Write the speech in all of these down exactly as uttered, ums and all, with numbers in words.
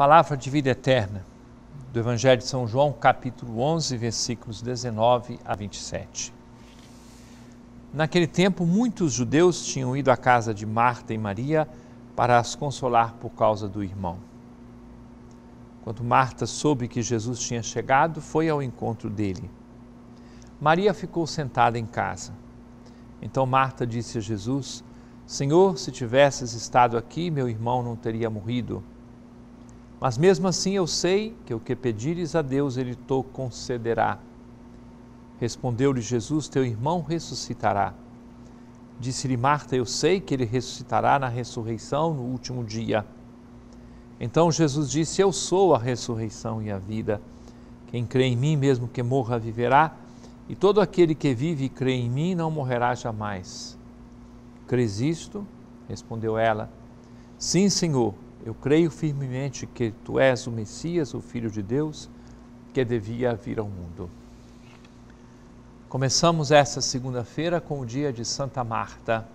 Palavra de vida eterna, do Evangelho de São João, capítulo onze, versículos dezenove a vinte e sete. Naquele tempo, muitos judeus tinham ido à casa de Marta e Maria para as consolar por causa do irmão. Quando Marta soube que Jesus tinha chegado, foi ao encontro dele. Maria ficou sentada em casa. Então Marta disse a Jesus: Senhor, se tivesses estado aqui, meu irmão não teria morrido. Mas mesmo assim eu sei que o que pedires a Deus, Ele te concederá. Respondeu-lhe Jesus: Teu irmão ressuscitará. Disse-lhe Marta: Eu sei que ele ressuscitará na ressurreição no último dia. Então Jesus disse: Eu sou a ressurreição e a vida. Quem crê em mim, mesmo que morra, viverá, e todo aquele que vive e crê em mim não morrerá jamais. Crês isto? Respondeu ela: Sim, Senhor. Eu creio firmemente que Tu és o Messias, o Filho de Deus, que devia vir ao mundo. Começamos esta segunda-feira com o dia de Santa Marta.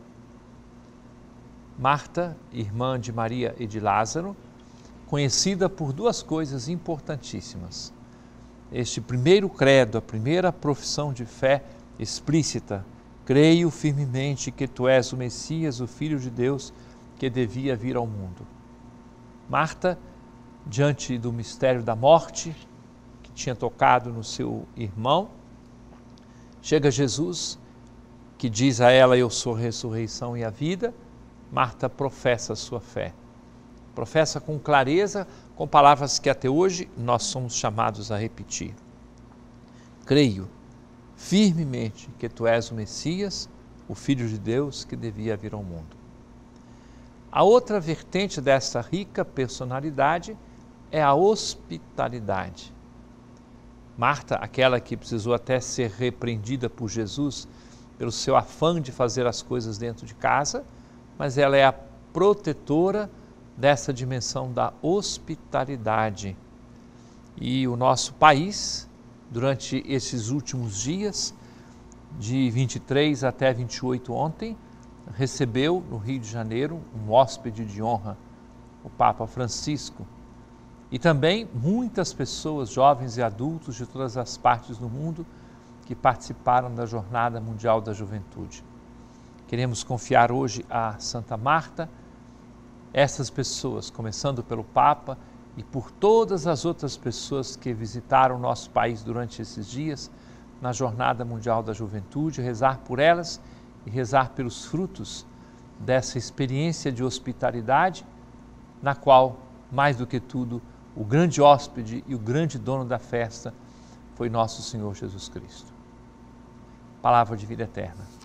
Marta, irmã de Maria e de Lázaro, conhecida por duas coisas importantíssimas. Este primeiro credo, a primeira profissão de fé explícita: creio firmemente que Tu és o Messias, o Filho de Deus, que devia vir ao mundo. Marta, diante do mistério da morte, que tinha tocado no seu irmão, chega Jesus, que diz a ela: Eu sou a ressurreição e a vida. Marta professa a sua fé. Professa com clareza, com palavras que até hoje nós somos chamados a repetir. Creio firmemente que Tu és o Messias, o Filho de Deus, que devia vir ao mundo. A outra vertente desta rica personalidade é a hospitalidade. Marta, aquela que precisou até ser repreendida por Jesus pelo seu afã de fazer as coisas dentro de casa, mas ela é a protetora dessa dimensão da hospitalidade. E o nosso país, durante esses últimos dias, de vinte e três até vinte e oito ontem, recebeu no Rio de Janeiro um hóspede de honra, o Papa Francisco. E também muitas pessoas, jovens e adultos de todas as partes do mundo, que participaram da Jornada Mundial da Juventude. Queremos confiar hoje a Santa Marta, essas pessoas, começando pelo Papa e por todas as outras pessoas que visitaram o nosso país durante esses dias, na Jornada Mundial da Juventude, rezar por elas e rezar pelos frutos dessa experiência de hospitalidade, na qual, mais do que tudo, o grande hóspede e o grande dono da festa foi nosso Senhor Jesus Cristo. Palavra de vida eterna.